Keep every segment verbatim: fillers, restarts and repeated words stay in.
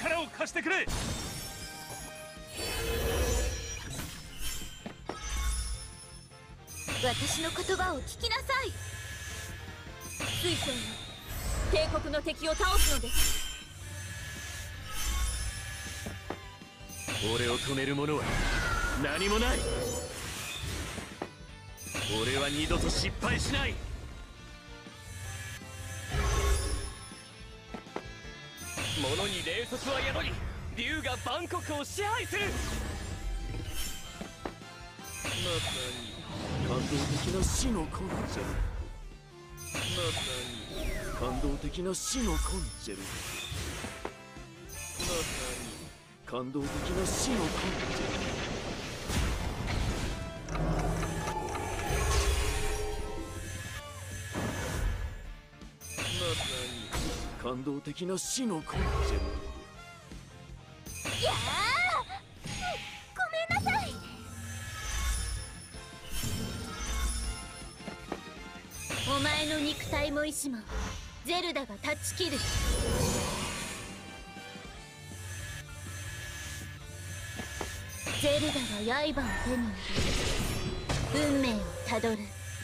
力を貸してくれ。 私の言葉を聞きなさい。水晶よ、帝国の敵を倒すのです。 俺を止める者は何もない。俺は二度と失敗しない。物に霊速は宿り、竜が万国を支配する。まさに感動的な死のコンチェル。まさに感動的な死のコンチェル。まさに感動的な死のコンチェル。まさに感動的な死のコンチェル。 いやあ、ごめんなさい。お前の肉体も意志もゼルダが断ち切る。ゼルダが刃を手に入れ、運命をたどる。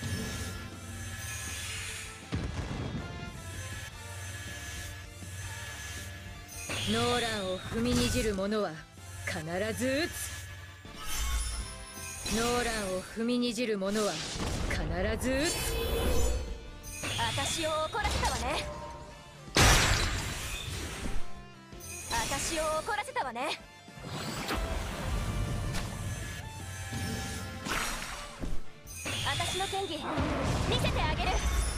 ノーランを踏みにじる者は必ず撃つ。ノーランを踏みにじる者は必ず撃つ。私を怒らせたわね。私を怒らせたわね。私の剣技見せてあげる。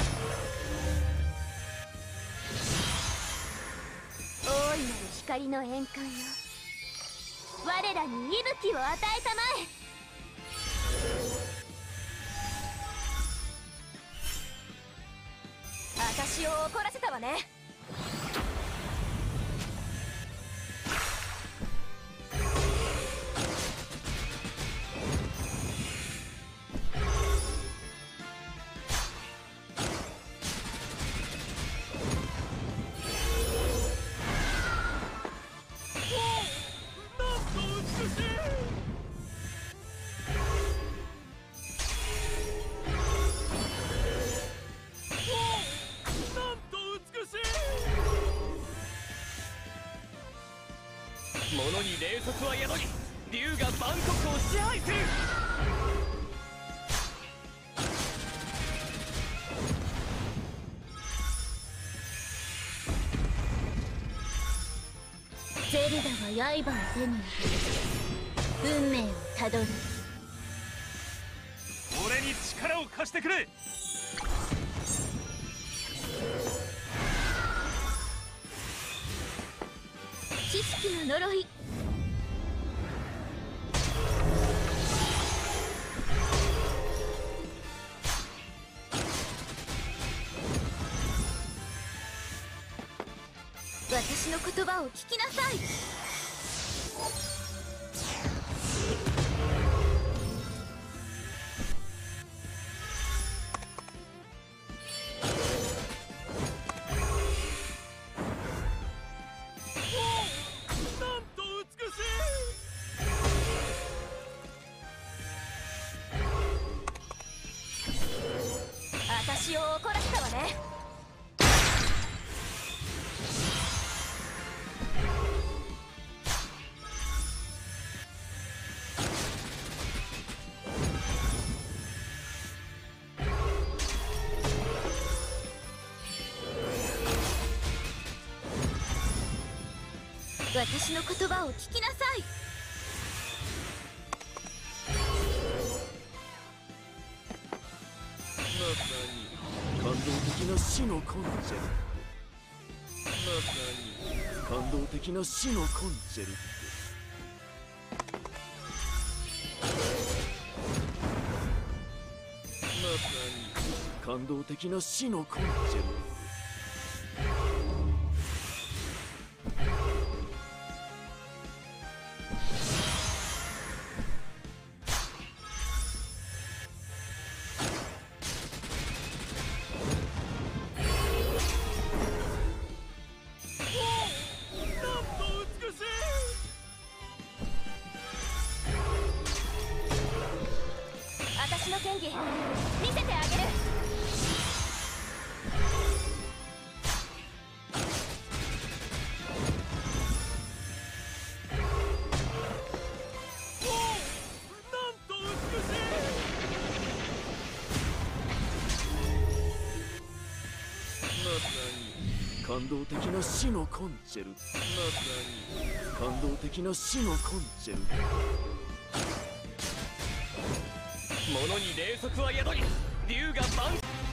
大いなる光の円環よ、我らに息吹を与えたまえ。私を怒らせたわね。 物に霊速は宿り、竜が万国を支配する。 ゼルダが刃を手に入れ、運命をたどる。 俺に力を貸してくれ。 知識の呪い。私の言葉を聞きなさい。私を怒らせたわね。私の言葉を聞きなさい。 まさに感動的な死のコンチェル。まさに感動的な死のコンチェル。まさに感動的な死のコンチェル。 感動的な死のコンチェル、まさに感動的な死のコンチェル。 物に霊則は宿り、竜が万